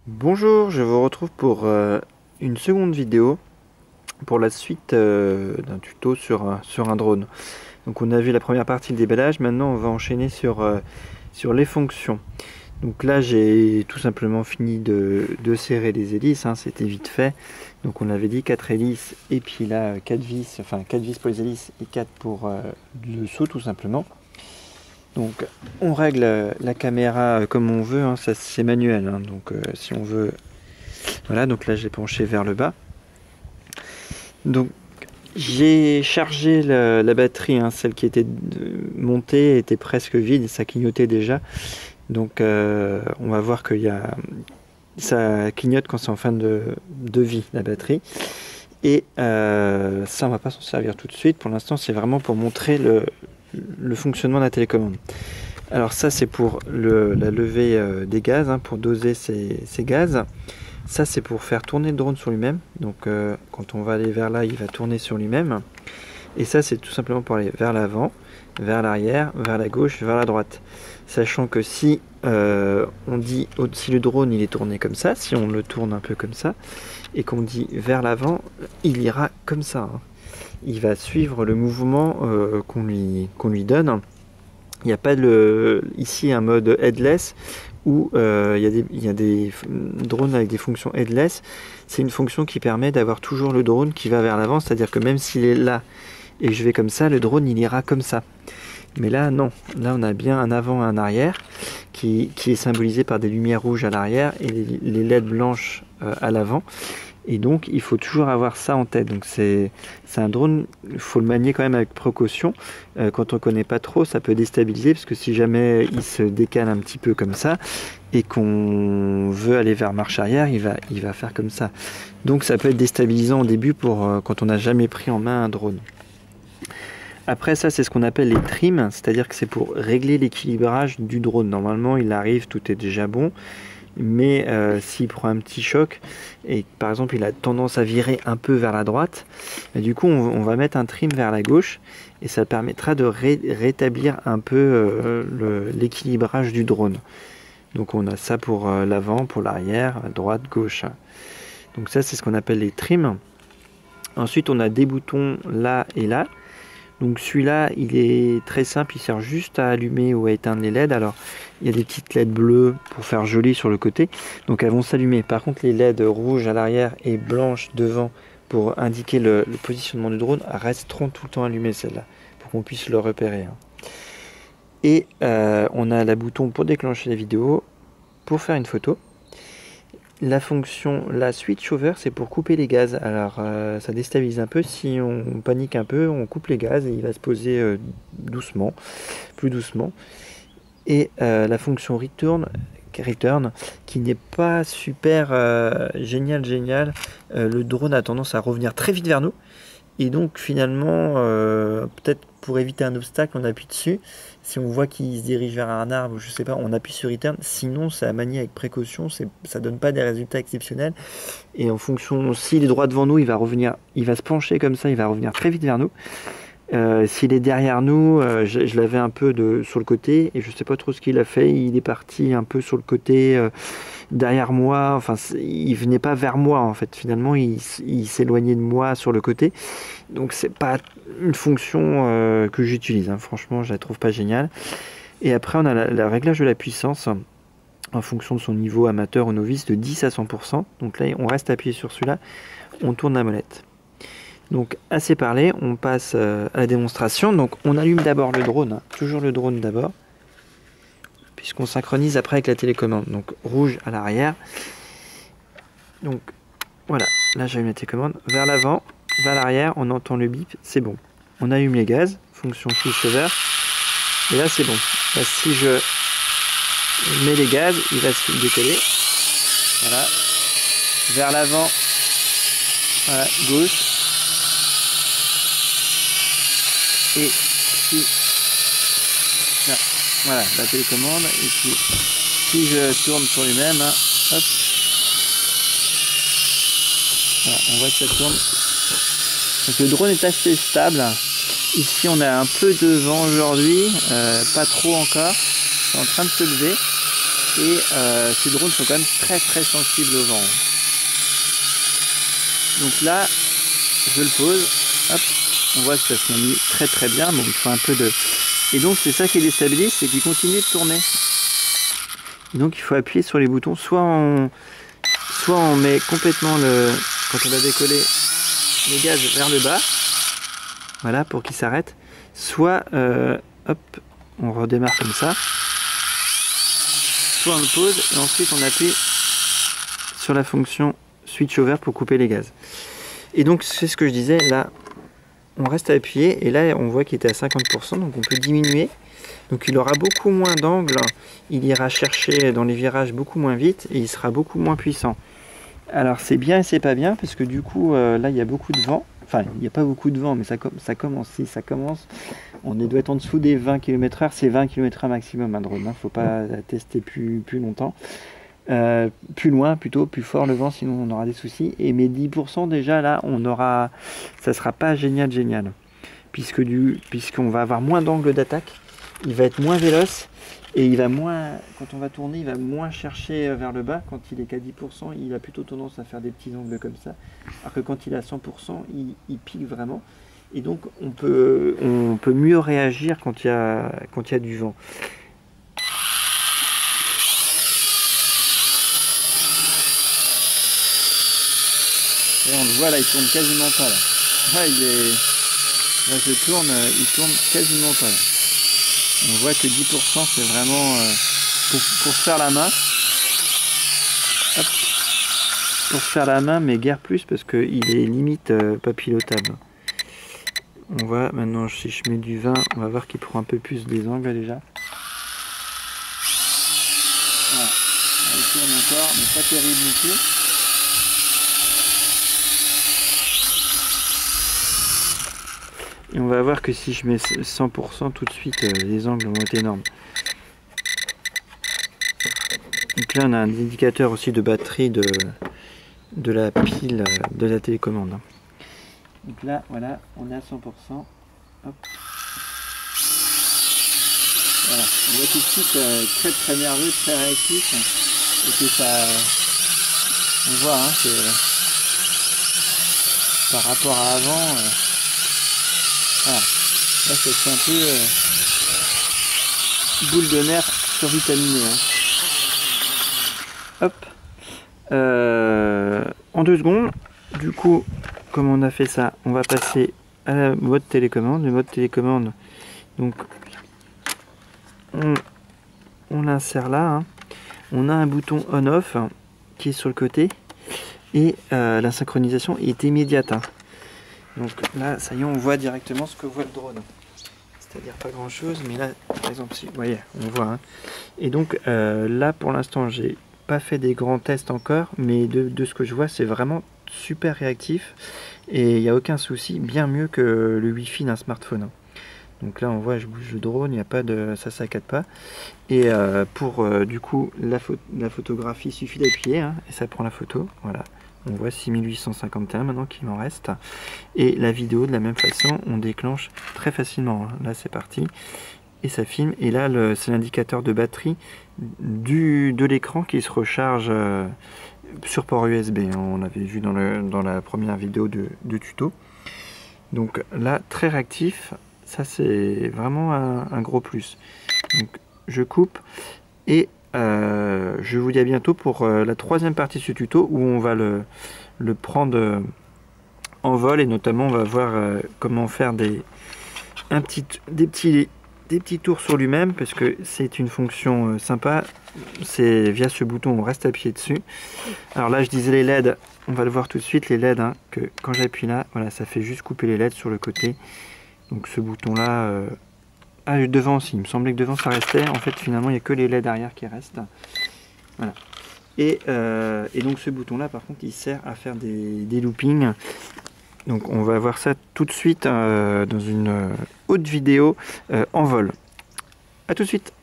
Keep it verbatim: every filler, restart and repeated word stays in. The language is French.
Bonjour, je vous retrouve pour euh, une seconde vidéo pour la suite euh, d'un tuto sur un, sur un drone. Donc on a vu la première partie, le déballage, maintenant on va enchaîner sur, euh, sur les fonctions. Donc là j'ai tout simplement fini de, de serrer les hélices, hein, c'était vite fait. Donc on avait dit quatre hélices et puis là quatre vis, enfin quatre vis pour les hélices et quatre pour euh, le dessous tout simplement. Donc on règle la caméra comme on veut, hein, ça c'est manuel, hein, donc euh, si on veut. Voilà, donc là j'ai penché vers le bas. Donc j'ai chargé la, la batterie, hein, celle qui était montée était presque vide, ça clignotait déjà. Donc euh, on va voir qu'il y a, ça clignote quand c'est en fin de, de vie la batterie. Et euh, ça on va pas s'en servir tout de suite. Pour l'instant c'est vraiment pour montrer le, le fonctionnement de la télécommande. Alors ça c'est pour le, la levée euh, des gaz, hein, pour doser ces, ces gaz. Ça c'est pour faire tourner le drone sur lui-même. Donc euh, quand on va aller vers là, il va tourner sur lui-même. Et ça c'est tout simplement pour aller vers l'avant, vers l'arrière, vers la gauche, vers la droite. Sachant que si euh, on dit si le drone il est tourné comme ça, si on le tourne un peu comme ça, et qu'on dit vers l'avant, il ira comme ça, hein. Il va suivre le mouvement euh, qu'on lui, qu'on lui donne. Il n'y a pas de, ici un mode headless où euh, il, y a des, il y a des drones avec des fonctions headless. C'est une fonction qui permet d'avoir toujours le drone qui va vers l'avant, c'est-à-dire que même s'il est là et je vais comme ça, le drone il ira comme ça. Mais là non, là on a bien un avant et un arrière qui, qui est symbolisé par des lumières rouges à l'arrière et les, les L E D blanches euh, à l'avant. Et donc il faut toujours avoir ça en tête. Donc c'est un drone, il faut le manier quand même avec précaution. Euh, quand on ne connaît pas trop, ça peut déstabiliser, parce que si jamais il se décale un petit peu comme ça et qu'on veut aller vers marche arrière, il va, il va faire comme ça. Donc ça peut être déstabilisant au début pour euh, quand on n'a jamais pris en main un drone. Après ça, c'est ce qu'on appelle les trims, c'est-à-dire que c'est pour régler l'équilibrage du drone. Normalement il arrive, tout est déjà bon. Mais euh, s'il prend un petit choc et par exemple il a tendance à virer un peu vers la droite, du coup on, on va mettre un trim vers la gauche et ça permettra de ré rétablir un peu euh, l'équilibrage du drone. Donc on a ça pour euh, l'avant, pour l'arrière, droite, gauche. Donc ça c'est ce qu'on appelle les trims. Ensuite on a des boutons là et là. Donc celui-là, il est très simple, il sert juste à allumer ou à éteindre les L E D. Alors, il y a des petites L E D bleues pour faire joli sur le côté, donc elles vont s'allumer. Par contre, les L E D rouges à l'arrière et blanches devant pour indiquer le, le positionnement du drone resteront tout le temps allumées, celles-là, pour qu'on puisse le repérer, hein. Et euh, on a le bouton pour déclencher la vidéo, pour faire une photo. La fonction, la switch over, c'est pour couper les gaz. Alors euh, ça déstabilise un peu, si on panique un peu, on coupe les gaz et il va se poser euh, doucement, plus doucement. Et euh, la fonction return, return qui n'est pas super euh, génial, génial. Euh, le drone a tendance à revenir très vite vers nous. Et donc finalement, euh, peut-être pour éviter un obstacle, on appuie dessus. Si on voit qu'il se dirige vers un arbre, je sais pas, on appuie sur return. Sinon, c'est à manier avec précaution, ça donne pas des résultats exceptionnels. Et en fonction, s'il est droit devant nous, il va revenir, il va se pencher comme ça, il va revenir très vite vers nous. Euh, S'il est derrière nous, euh, je, je l'avais un peu de, sur le côté et je sais pas trop ce qu'il a fait. Il est parti un peu sur le côté euh, derrière moi. Enfin, il venait pas vers moi en fait. Finalement, il, il s'éloignait de moi sur le côté. Donc c'est pas une fonction euh, que j'utilise, hein. Franchement, je la trouve pas géniale. Et après, on a le réglage de la puissance en fonction de son niveau amateur ou novice de dix à cent pour cent. Donc là, on reste appuyé sur celui-là, on tourne la molette. Donc assez parlé, on passe euh, à la démonstration. Donc on allume d'abord le drone, hein, toujours le drone d'abord, puisqu'on synchronise après avec la télécommande. Donc rouge à l'arrière. Donc voilà, là j'allume la télécommande. Vers l'avant, vers l'arrière, on entend le bip, c'est bon. On allume les gaz, fonction switch over. Et là c'est bon. Là, si je mets les gaz, il va se décoller. Voilà. Vers l'avant, voilà, gauche. Et si là, voilà la télécommande, et puis si je tourne sur lui-même, hein, hop, voilà, on voit que ça tourne. Donc le drone est assez stable. Ici on a un peu de vent aujourd'hui, euh, pas trop encore, c'est en train de se lever. Et euh, ces drones sont quand même très très sensibles au vent. Donc là, je le pose, hop, on voit que ça se manie très très bien, bon il faut un peu de... Et donc c'est ça qui déstabilise, c'est qu'il continue de tourner. Donc il faut appuyer sur les boutons, soit on, soit on met complètement le... Quand on va décoller le gaz vers le bas, voilà, pour qu'il s'arrête, soit euh, hop, on redémarre comme ça, soit on le pose et ensuite on appuie sur la fonction switch over pour couper les gaz. Et donc c'est ce que je disais, là on reste appuyé et là on voit qu'il était à cinquante pour cent, donc on peut diminuer. Donc il aura beaucoup moins d'angle, il ira chercher dans les virages beaucoup moins vite et il sera beaucoup moins puissant. Alors c'est bien et c'est pas bien parce que du coup euh, là il y a beaucoup de vent, enfin il n'y a pas beaucoup de vent mais ça, com ça commence, si ça commence, on doit être en dessous des vingt kilomètres heure, c'est vingt kilomètres heure maximum un drone, hein, faut pas tester plus, plus longtemps. Euh, plus loin plutôt, plus fort le vent, sinon on aura des soucis. Et mes dix pour cent déjà là, on aura, ça sera pas génial génial, puisque du, puisqu'on va avoir moins d'angle d'attaque, il va être moins véloce et il va moins, quand on va tourner, il va moins chercher vers le bas. Quand il est qu'à dix pour cent, il a plutôt tendance à faire des petits angles comme ça, alors que quand il est à cent pour cent, il, il pique vraiment. Et donc on peut, on peut mieux réagir quand il y a, quand il y a du vent. Et on le voit là, il tourne quasiment pas là. Là, il est... là je tourne, il tourne quasiment pas là. On voit que dix pour cent c'est vraiment euh, pour, pour se faire la main. Hop. Pour se faire la main, mais guère plus parce qu'il est limite euh, pas pilotable. On voit maintenant, si je mets du vin, on va voir qu'il prend un peu plus des angles déjà. Voilà. Il tourne encore, mais pas terrible non plus. Et on va voir que si je mets cent pour cent tout de suite, euh, les angles vont être énormes. Donc là on a un indicateur aussi de batterie de, de la pile de la télécommande. Donc là voilà, on est à cent pour cent. Hop. Voilà, on voit tout de suite euh, très très nerveux, très réactif. Et que ça... On voit hein, que par rapport à avant... Euh, Voilà. Là, ça fait un peu euh, boule de nerf survitaminée. Hein. Hop. Euh, en deux secondes, du coup, comme on a fait ça, on va passer à la mode télécommande. Le mode télécommande, donc, on, on l'insère là. Hein. On a un bouton on-off hein, qui est sur le côté et euh, la synchronisation est immédiate. Hein. Donc là, ça y est, on voit directement ce que voit le drone. C'est-à-dire pas grand-chose, mais là, par exemple, si, vous voyez, on voit. Hein. Et donc euh, là, pour l'instant, j'ai pas fait des grands tests encore, mais de, de ce que je vois, c'est vraiment super réactif. Et il n'y a aucun souci, bien mieux que le Wi-Fi d'un smartphone. Donc là, on voit, je bouge le drone, il n'y a pas de, ça saccade pas. Et euh, pour euh, du coup, la, pho la photographie, il suffit d'appuyer, hein, et ça prend la photo, voilà. On voit six mille huit cent cinquante et un maintenant qu'il m'en reste. Et la vidéo de la même façon, on déclenche très facilement. Là c'est parti. Et ça filme. Et là c'est l'indicateur de batterie du, de l'écran qui se recharge euh, sur port U S B. On l'avait vu dans, le, dans la première vidéo de, de tuto. Donc là très réactif. Ça c'est vraiment un, un gros plus. Donc je coupe et Euh, je vous dis à bientôt pour euh, la troisième partie de ce tuto où on va le, le prendre euh, en vol et notamment on va voir euh, comment faire des, un petit, des, petits, des petits tours sur lui-même parce que c'est une fonction euh, sympa. C'est via ce bouton on reste appuyé dessus. Alors là je disais les L E D, on va le voir tout de suite les L E D hein, que quand j'appuie là, voilà ça fait juste couper les L E D sur le côté. Donc ce bouton là euh, ah, devant aussi, il me semblait que devant ça restait. En fait, finalement, il n'y a que les L E D arrière qui restent. Voilà. Et, euh, et donc, ce bouton-là, par contre, il sert à faire des, des loopings. Donc, on va voir ça tout de suite euh, dans une autre vidéo euh, en vol. A tout de suite.